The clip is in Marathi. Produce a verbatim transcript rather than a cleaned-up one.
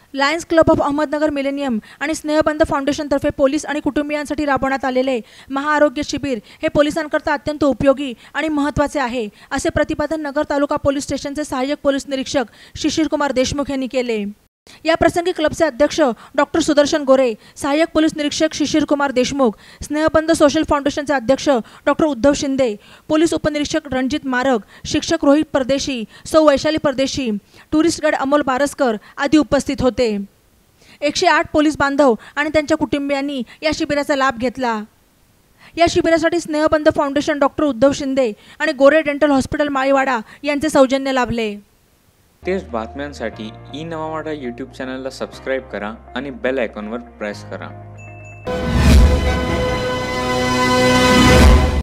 Lions Club of Ahmednagar millennium आणि स्नेहबंध फाउंडेशनतर्फे पोलीस आणि कुटुंबियांसाठी राबवण्यात आलेले महाआरोग्य शिबिर हे पोलिसांकरता अत्यंत उपयोगी आणि महत्त्वाचे आहे, असे प्रतिपादन नगर तालुका पोलीस स्टेशनचे सहाय्यक पोलीस निरीक्षक शिशिर कुमार देशमुख यांनी केले। या प्रसंगी क्लबचे अध्यक्ष डॉक्टर सुदर्शन गोरे, सहाय्यक पोलीस निरीक्षक शिशिर कुमार देशमुख, स्नेहबंध सोशल फाउंडेशनचे अध्यक्ष डॉक्टर उद्धव शिंदे, पोलीस उपनिरीक्षक रणजित मारग, शिक्षक रोहित परदेशी, सौ वैशाली परदेशी, टुरिस्ट गाईड अमोल बारसकर आदी उपस्थित होते। एकशे आठ पोलीस बांधव आणि त्यांच्या कुटुंबियांनी या शिबिराचा लाभ घेतला। या शिबिरासाठी स्नेहबंध फाउंडेशन, डॉक्टर उद्धव शिंदे आणि गोरे डेंटल हॉस्पिटल माळीवाडा यांचे सौजन्य लाभले। तेच बातम्यांसाठी ई नवा वाडा यूट्यूब चॅनलला सबस्क्राईब करा आणि बेल आयकॉनवर प्रेस करा।